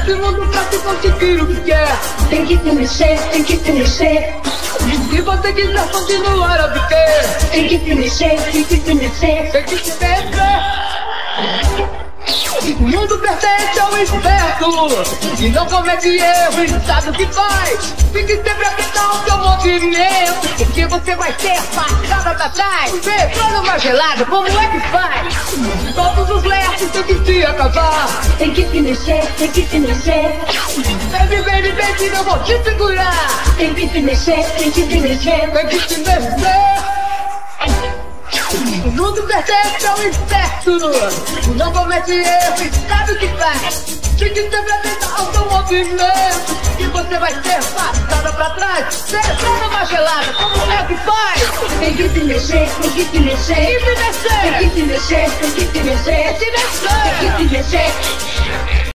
nesse mundo pra se conseguir o que quer. Tem que se mexer, tem que se mexer. E se você quiser continuar a viver, Tem que se mexer, tem que se mexer. tem que se mexer. O mundo pertence ao esperto e não comete erro e sabe o que faz. Fique sempre atento ao seu movimento, porque você vai ser passada pra trás. Vê, quando uma gelada, como é que faz? Todos os lerdos têm que se acabar. Tem que se mexer, tem que se mexer. Vem, que eu vou te segurar. Tem que se mexer, tem que se mexer. Tem que se mexer. O mundo pertence ao esperto, não comete erro e sabe o que faz. Fique sempre atento ao seu movimento, e você vai ser passada pra trás. Sempre numa gelada, como é que faz? Tem que se mexer, tem que se mexer. Tem que se mexer. Tem que se mexer, tem que se mexer. Tem que se mexer. Tem que se mexer.